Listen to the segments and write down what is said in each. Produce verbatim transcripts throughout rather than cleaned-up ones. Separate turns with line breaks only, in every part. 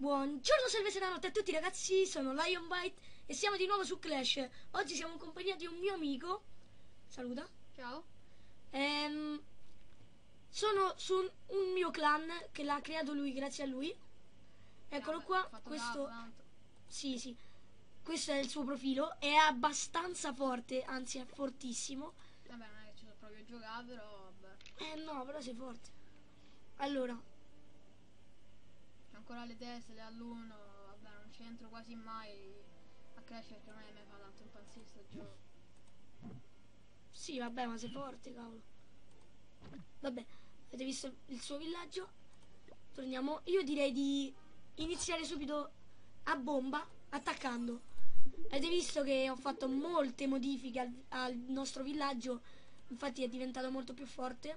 Buongiorno, salve, seranotte a tutti ragazzi, sono Lionbite e siamo di nuovo su Clash. Oggi siamo in compagnia di un mio amico. Saluta.
Ciao.
Ehm, sono su un, un mio clan che l'ha creato lui, grazie a lui. Eccolo
Vabbè,
qua,
ho fatto
questo...
tanto.
Sì, sì. Questo è il suo profilo, è abbastanza forte, anzi è fortissimo.
Vabbè, non è che ci sono proprio giocato, però vabbè.
Eh no, però sei forte. Allora,
C'ho ancora le teste, le alluno, vabbè, non c'entro quasi mai a Clash perché a me mi fa tanto impazzire sto gioco.
sì, vabbè, ma sei forte, cavolo. Vabbè, avete visto il suo villaggio? Torniamo. Io direi di iniziare subito a bomba, attaccando. Avete visto che ho fatto molte modifiche al, al nostro villaggio, infatti è diventato molto più forte.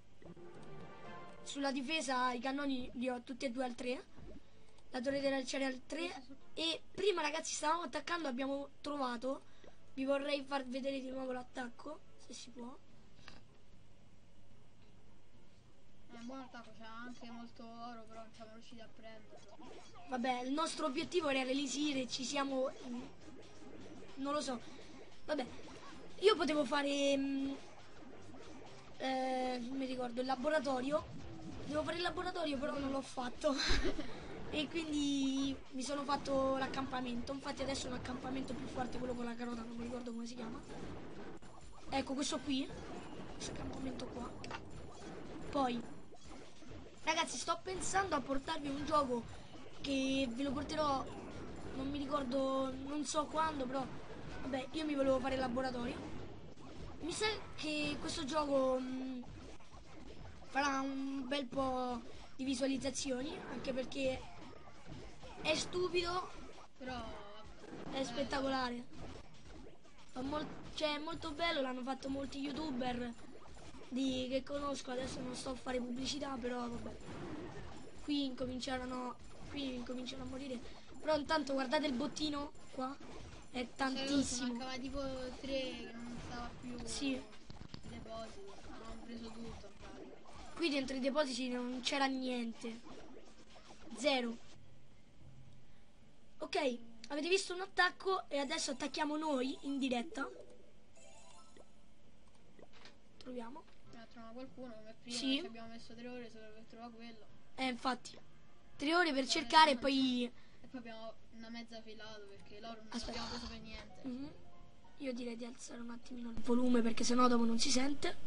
Sulla difesa i cannoni li ho tutti e due al tre, la torre dell'arciere al tre. E prima ragazzi stavamo attaccando, abbiamo trovato, vi vorrei far vedere di nuovo l'attacco, se si può.
È un buon attacco, c'è anche molto oro, però non siamo riusciti a prenderlo.
Vabbè, il nostro obiettivo era l'elisir, ci siamo... non lo so. Vabbè, io potevo fare... mh, eh, non mi ricordo, il laboratorio. Devo fare il laboratorio, però non l'ho fatto. E quindi mi sono fatto l'accampamento. Infatti adesso è un accampamento più forte, quello con la carota, non mi ricordo come si chiama. Ecco, questo qui. Questo accampamento qua. Poi, ragazzi, sto pensando a portarvi un gioco che ve lo porterò, non mi ricordo, non so quando, però vabbè, io mi volevo fare il laboratorio. Mi sa che questo gioco mh, farà un bel po' di visualizzazioni, anche perché è stupido,
Però
è spettacolare, è, mol cioè, è molto bello, l'hanno fatto molti youtuber di, che conosco. Adesso non sto a fare pubblicità, però vabbè, qui incominciarono qui incominciano a morire. Però intanto guardate il bottino qua, è tantissimo.
mancava tipo tre che non stava più.
Sì,
Depositi, abbiamo preso tutto.
qui dentro i depositi non c'era niente, zero. Ok, avete visto un attacco e adesso attacchiamo noi in diretta. Troviamo.
Ne troviamo qualcuno come prima,
Sì.
ci abbiamo messo tre ore solo per trovare quello.
Eh, infatti, tre ore per cercare e poi...
E poi abbiamo una mezza filato perché l'oro non
Aspetta.
abbiamo preso per niente.
Mhm. Io direi di alzare un attimino il volume perché sennò dopo non si sente.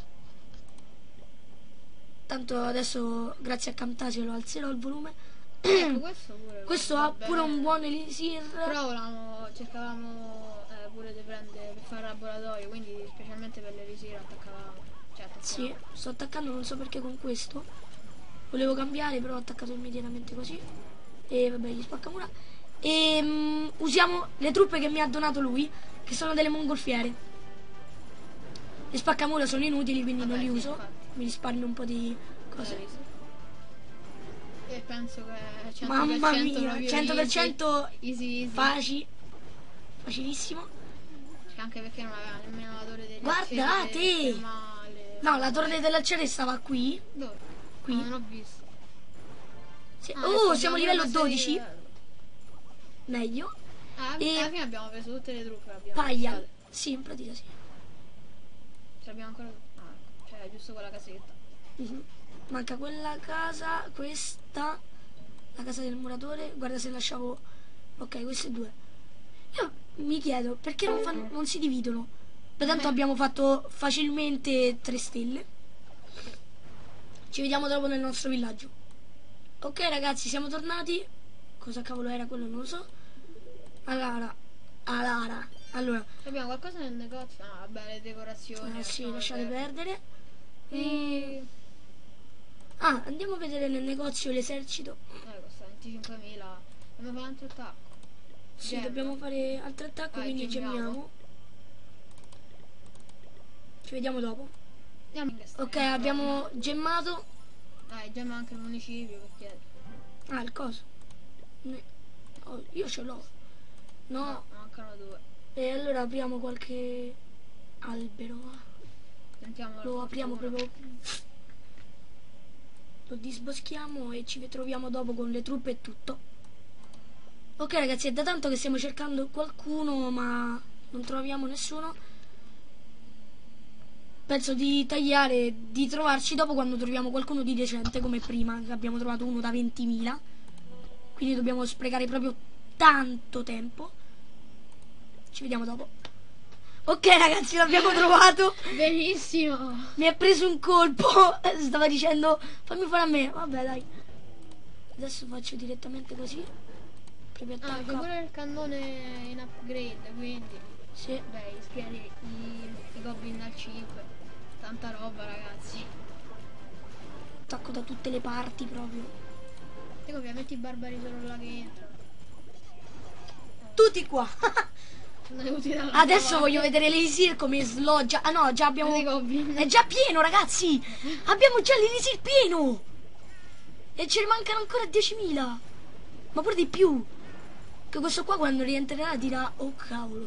Tanto adesso grazie a Camtasia lo alzerò il volume.
Ecco, questo pure.
Questo
va
ha pure
bene.
un buon elisir.
Però volevamo, cercavamo eh, pure di prendere per fare il laboratorio, quindi specialmente per l'elisir attaccavamo. Cioè attaccavamo.
Sì, sto attaccando, non so perché con questo. Volevo cambiare, però ho attaccato immediatamente così. E vabbè, gli spaccamura. E um, usiamo le truppe che mi ha donato lui, che sono delle mongolfiere. Le spaccamura sono inutili, quindi
Vabbè,
non li
sì,
uso.
infatti.
Mi risparmio un po' di cose.
L'elisir. E penso che cento per cento
Mamma mia,
proprio
cento per cento
easy, easy.
faci, facilissimo.
Cioè, anche perché non aveva nemmeno la torre degli
Guardate!
aceri per male.
No, la torre dell'arciere stava qui.
Dove?
Qui.
Ah, non ho visto.
Sì.
Ah,
Oh,
ecco,
siamo a
abbiamo
livello
una serie di
dodici.
livello.
Meglio.
Ah,
E-
alla fine abbiamo preso tutte le truppe. Abbiamo
Paglia.
usate.
Sì, in pratica sì.
Cioè, abbiamo ancora. Ah, ecco, cioè, giusto quella casetta.
Mhm. Manca quella casa, questa, la casa del muratore. Guarda se lasciavo. Ok, queste due. Io mi chiedo perché non, fanno, non si dividono. Beh, tanto
Beh.
abbiamo fatto facilmente tre stelle. Ci vediamo dopo nel nostro villaggio. Ok ragazzi, siamo tornati. Cosa cavolo era quello? Non lo so. Allora, Alara. Allora,
Abbiamo qualcosa nel negozio? Ah, vabbè, le decorazioni.
eh, sì,
lasciamo
lasciate perdere.
E...
Ah, andiamo a vedere nel negozio l'esercito.
Eh, costa venticinquemila. Dobbiamo fare un altro attacco.
Sì,
Gemma.
dobbiamo fare altro attacco,
Vai,
quindi
gemmiamo.
gemmiamo. Ci vediamo dopo.
Andiamo in questa-
Ok, abbiamo gemmato.
Dai, gemma anche il municipio perché.
Ah, il coso. Ne- oh, io ce l'ho. No.
No, mancano due.
E allora apriamo qualche albero.
Sentiamo
Lo apriamo proprio. Lo disboschiamo e ci troviamo dopo con le truppe e tutto. Ok ragazzi, è da tanto che stiamo cercando qualcuno, ma non troviamo nessuno. Penso di tagliare, di trovarci dopo quando troviamo qualcuno di decente, come prima, che abbiamo trovato uno da ventimila. Quindi dobbiamo sprecare proprio tanto tempo. Ci vediamo dopo. Ok ragazzi, l'abbiamo trovato.
Benissimo.
Mi ha preso un colpo. Stava dicendo fammi fare a me. Vabbè dai. Adesso faccio direttamente così. Proprio
Ah,
attacco.
c'è pure il cannone in upgrade, quindi.
Sì.
Beh, schieri i, i goblin al cinque. Tanta roba ragazzi.
Attacco da tutte le parti proprio.
E ovviamente i barbari sono là che entrano.
Tutti qua.
Sono venuti dalla
Adesso voglio vedere l'Elisir come sloggia. Ah no, già abbiamo.
I goblin.
È già pieno ragazzi. Abbiamo già l'Elisir pieno. E ce ne mancano ancora diecimila. Ma pure di più. Che questo qua quando rientrerà dirà oh cavolo.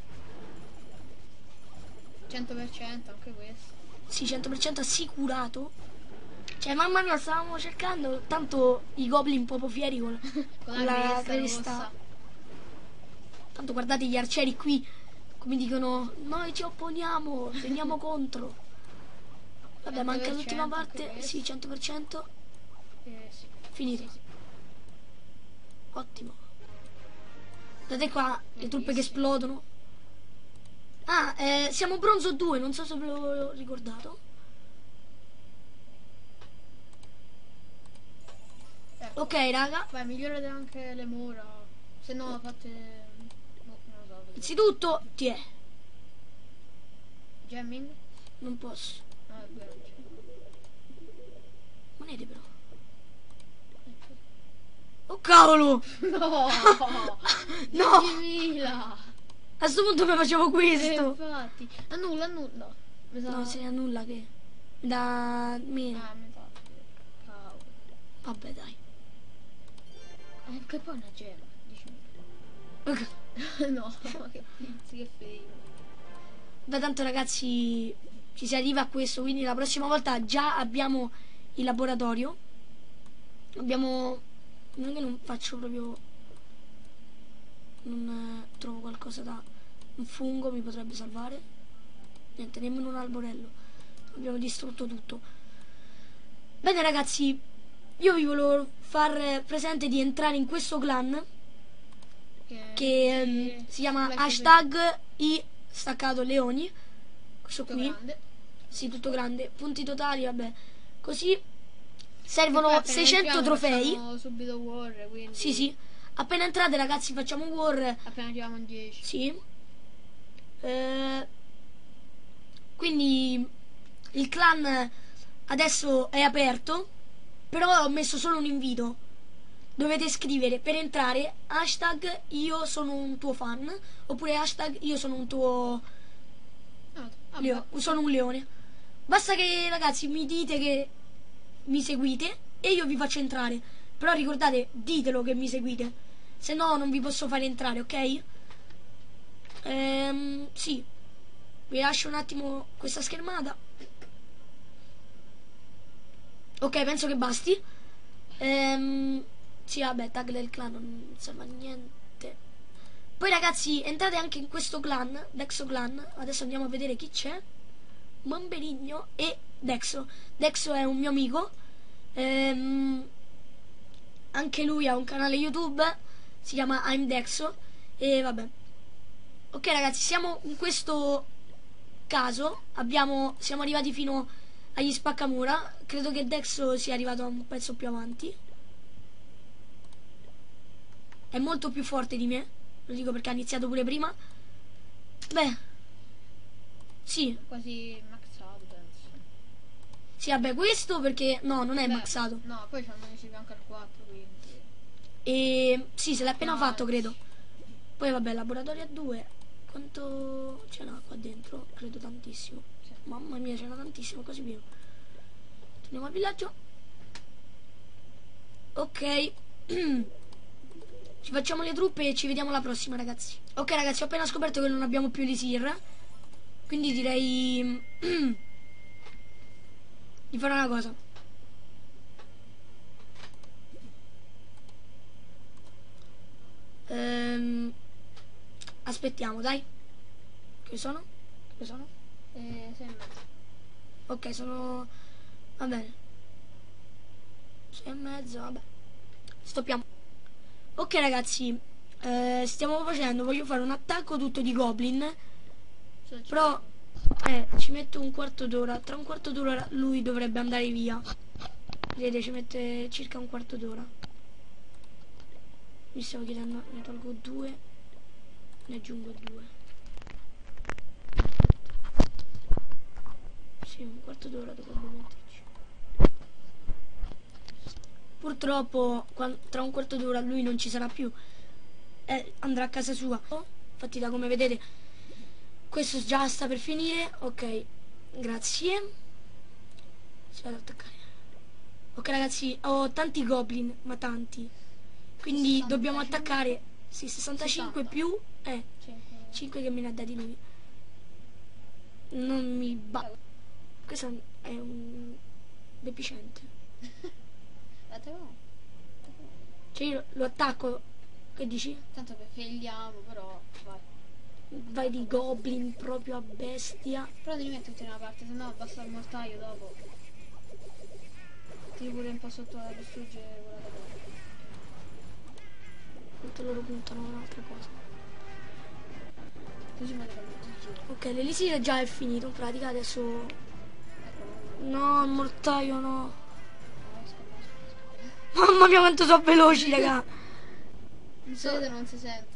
cento per cento anche questo.
Sì, cento per cento assicurato. Cioè mamma mia, stavamo cercando. Tanto i goblin proprio fieri con,
Con
con
la,
la
cresta
cresta.
rossa.
Tanto guardate gli arcieri qui. Come dicono noi ci opponiamo, teniamo contro. Vabbè, manca l'ultima parte. Sì, cento per cento.
Eh, sì.
Finito.
Sì, sì.
Ottimo. Guardate qua le truppe che esplodono. Ah, eh, siamo bronzo due, non so se ve l'ho ricordato.
Ecco.
Ok, raga.
Vai, migliorate anche le mura. Se no fate. No, non lo so. vedete.
Innanzitutto, ti è.
Jamming?
Non posso.
Ah, due non c'è.
Monete però. Oh cavolo!
No!
No!
diecimila!
A sto punto mi facevo
Eh,
questo.
infatti. Annulla, annulla. Mi sa...
No, se ne annulla che. Da meno.
Ah, metà. Cavolo.
Vabbè, dai.
Eh, che poi è una gemma. diecimila.
Ok.
No, che pizzi, che fail.
Beh, tanto ragazzi ci si arriva a questo, quindi la prossima volta già abbiamo il laboratorio. Abbiamo. Non che non faccio proprio. Non eh, trovo qualcosa da. Un fungo mi potrebbe salvare. Niente, nemmeno un alborello. Abbiamo distrutto tutto. Bene ragazzi, io vi volevo far presente di entrare in questo clan
Che,
che ehm, si chiama
Flash
hashtag i staccato leoni. Questo
tutto
qui.
grande.
Sì, tutto grande. Punti totali, vabbè. Così servono
Poi appena
seicento
entriamo
trofei.
facciamo subito war, quindi.
Sì, sì. Appena entrate ragazzi facciamo un war.
Appena arriviamo in dieci.
Sì. Eh, quindi il clan adesso è aperto. Però ho messo solo un invito. Dovete scrivere per entrare hashtag io sono un tuo fan. Oppure hashtag io sono un tuo
Ah, vabbè.
leo- sono un leone. Basta che ragazzi mi dite che mi seguite e io vi faccio entrare. Però ricordate, ditelo che mi seguite. Se no non vi posso fare entrare, ok? Ehm, sì. Vi lascio un attimo questa schermata. Ok, penso che basti. Ehm, sì, vabbè, tag del clan non serve a niente. Poi ragazzi, entrate anche in questo clan, Dexo Clan. Adesso andiamo a vedere chi c'è. Mamberigno e Dexo. Dexo è un mio amico. Ehm, anche lui ha un canale YouTube. Si chiama I'm Dexo. E vabbè. Ok ragazzi, siamo in questo caso. Abbiamo, siamo arrivati fino agli spaccamura. Credo che Dexo sia arrivato un pezzo più avanti. È molto più forte di me. Lo dico perché ha iniziato pure prima. Beh. Sì.
Quasi maxato, penso.
Sì, vabbè, questo perché. No, non è
Beh,
maxato.
No, poi c'hanno ricevuto anche al quattro, quindi.
E. Sì, se l'ha appena
No,
fatto, credo. Poi vabbè, laboratorio a due. Quanto ce n'ha qua dentro? Credo tantissimo.
Sì.
Mamma mia, ce n'ha tantissimo, quasi pieno. Torniamo al villaggio. Ok. Ci facciamo le truppe e ci vediamo alla prossima, ragazzi. Ok, ragazzi, ho appena scoperto che non abbiamo più l'Isir. Quindi direi di fare una cosa. aspettiamo, dai. Che sono? Che sono?
E sei e mezzo.
Ok, sono... va bene. sei e mezzo, vabbè. Stoppiamo. Ok ragazzi, eh, stiamo facendo, voglio fare un attacco tutto di goblin.
Cioè,
Però eh, ci metto un quarto d'ora. Tra un quarto d'ora lui dovrebbe andare via. Vedete, ci mette circa un quarto d'ora. Mi stavo chiedendo, ne tolgo due, ne aggiungo due. Sì, un quarto d'ora dovrebbe metterci. Purtroppo quando, tra un quarto d'ora lui non ci sarà più, eh, andrà a casa sua. Infatti, da come vedete, questo già sta per finire. Ok, grazie. Si va ad attaccare. Ok ragazzi, ho tanti goblin, ma tanti. Quindi
sessantacinque.
dobbiamo attaccare. Sì, sessantacinque
sessanta.
più eh,
cinque.
cinque che me ne ha dati lui. Non mi ba. Questo è un deficiente.
Aspetta, no.
Cioè io lo attacco. Che dici?
Tanto per failiamo, però vai.
Vai di goblin proprio a bestia.
Però devi mettere tutti in una parte, sennò abbassa il mortaio dopo. Tiri pure un po' sotto la distruggere quella da dopo.
Mentre loro puntano un'altra cosa.
Così me le calmo.
Ok, l'elisir già è finito in pratica, adesso...
Eccolo.
No, il mortaio no.
No, esco, esco, esco.
Mamma mia quanto sono veloci, raga.
Non si vede, non si sente.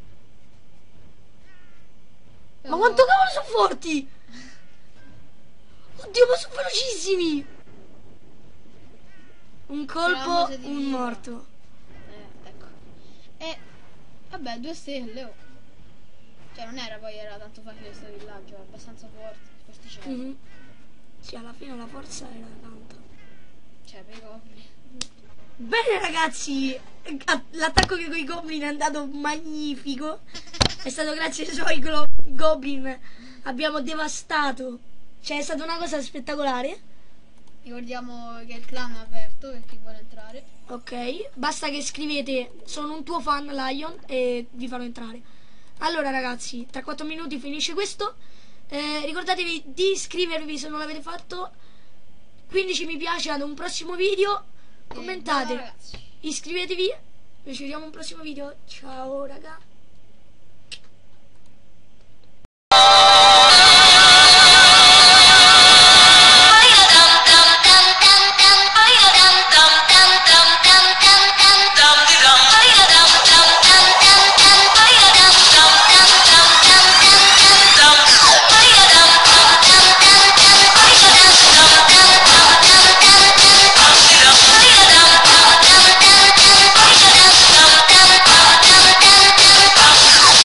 Ma quanto cavolo sono forti! Oddio, ma sono velocissimi! Un colpo,
Speriamo se
un
divina.
morto.
Eh, ecco. E vabbè, due stelle. Oh. Cioè non era poi era tanto facile questo villaggio, era abbastanza forte, forticello.
Mhm. Sì, alla fine la forza era tanta.
Cioè, per i goblin.
Bene ragazzi, a- l'attacco che con i goblin è andato magnifico. È stato grazie ai suoi glo- goblin. Abbiamo devastato. Cioè è stata una cosa spettacolare.
Ricordiamo che il clan è aperto per chi vuole entrare.
Ok, basta che scrivete sono un tuo fan Lion e vi farò entrare. Allora ragazzi, tra quattro minuti finisce questo. Eh, ricordatevi di iscrivervi se non l'avete fatto. quindici mi piace ad un prossimo video.
E
Commentate,
buona, ragazzi.
iscrivetevi. Noi ci vediamo a un prossimo video. Ciao raga.